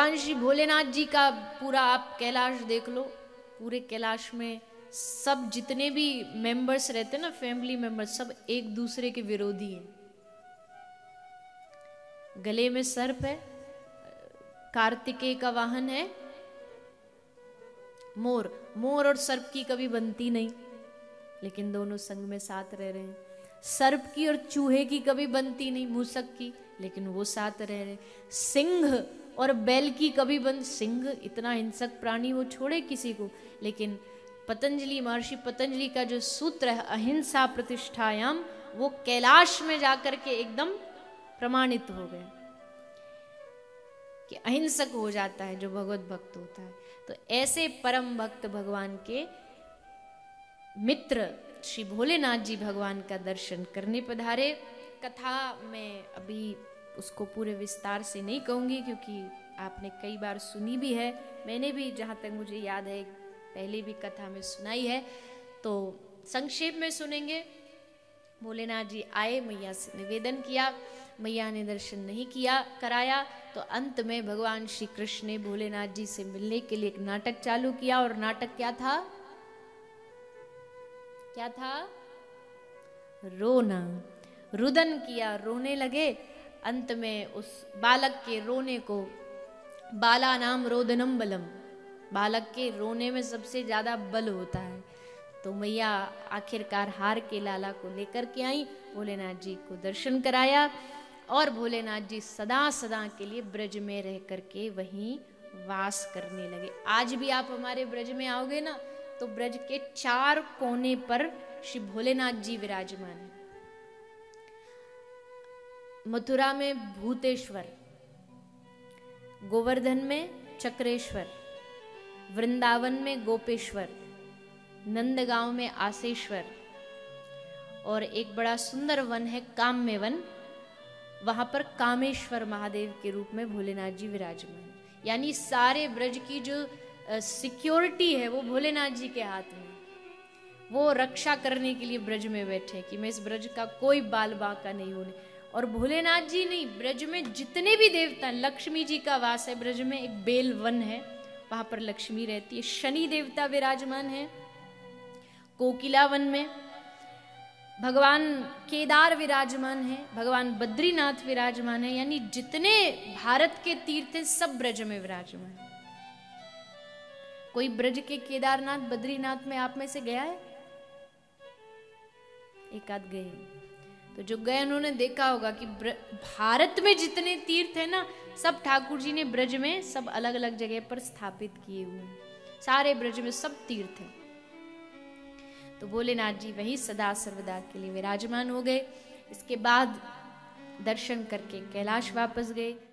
भगवान श्री भोलेनाथ जी का पूरा आप कैलाश देख लो, पूरे कैलाश में सब जितने भी मेंबर्स रहते हैं ना, फैमिली मेंबर्स, सब एक दूसरे के विरोधी हैं। गले में सर्प है, कार्तिकेय का वाहन है मोर। मोर और सर्प की कभी बनती नहीं, लेकिन दोनों संग में साथ रह रहे हैं। सर्प की और चूहे की कभी बनती नहीं, मूसक की, लेकिन वो साथ रह रहे। सिंह और बैल की कभी बन, सिंह इतना हिंसक प्राणी, वो छोड़े किसी को, लेकिन पतंजलि, महर्षि पतंजलि का जो सूत्र है अहिंसा प्रतिष्ठायाम, वो कैलाश में जाकर के एकदम प्रमाणित हो गए कि अहिंसक हो जाता है जो भगवत भक्त होता है। तो ऐसे परम भक्त भगवान के मित्र श्री भोलेनाथ जी भगवान का दर्शन करने पधारे। कथा में अभी उसको पूरे विस्तार से नहीं कहूँगी, क्योंकि आपने कई बार सुनी भी है, मैंने भी जहाँ तक मुझे याद है पहले भी कथा में सुनाई है, तो संक्षेप में सुनेंगे। भोलेनाथ जी आए, मैया से निवेदन किया, मैया ने दर्शन नहीं किया कराया, तो अंत में भगवान श्री कृष्ण ने भोलेनाथ जी से मिलने के लिए एक नाटक चालू किया। और नाटक क्या था? क्या था? रोना। रुदन किया, रोने लगे। अंत में उस बालक के रोने को बाला नाम रोदनम बलम, बालक के रोने में सबसे ज्यादा बल होता है। तो मैया आखिरकार हार के लाला को लेकर के आई, भोलेनाथ जी को दर्शन कराया, और भोलेनाथ जी सदा सदा के लिए ब्रज में रह करके वहीं वास करने लगे। आज भी आप हमारे ब्रज में आओगे ना, तो ब्रज के 4 कोने पर श्री भोलेनाथ जी विराजमान है। मथुरा में भूतेश्वर, गोवर्धन में चक्रेश्वर, वृंदावन में गोपेश्वर, नंदगांव में आसेश्वर, और एक बड़ा सुंदर वन है काम्य वन, वहां पर कामेश्वर महादेव के रूप में भोलेनाथ जी विराजमान। यानी सारे ब्रज की जो सिक्योरिटी है वो भोलेनाथ जी के हाथ में। वो रक्षा करने के लिए ब्रज में बैठे कि मैं इस ब्रज का कोई बाल बांका नहीं होने। और भोलेनाथ जी नहीं, ब्रज में जितने भी देवता, लक्ष्मी जी का वास है ब्रज में, एक बेल वन है, वहां पर लक्ष्मी रहती है। शनि देवता विराजमान है कोकिला वन में, भगवान केदार विराजमान है, भगवान बद्रीनाथ विराजमान है। यानी जितने भारत के तीर्थ हैं सब ब्रज में विराजमान है। कोई ब्रज के केदारनाथ बद्रीनाथ में आप में से गया है? एक आध गए, तो जो गए उन्होंने देखा होगा कि भारत में जितने तीर्थ है ना, सब ठाकुर जी ने ब्रज में सब अलग अलग जगह पर स्थापित किए हुए हैं। सारे ब्रज में सब तीर्थ है। तो भोलेनाथ जी वहीं सदा सर्वदा के लिए विराजमान हो गए। इसके बाद दर्शन करके कैलाश वापस गए।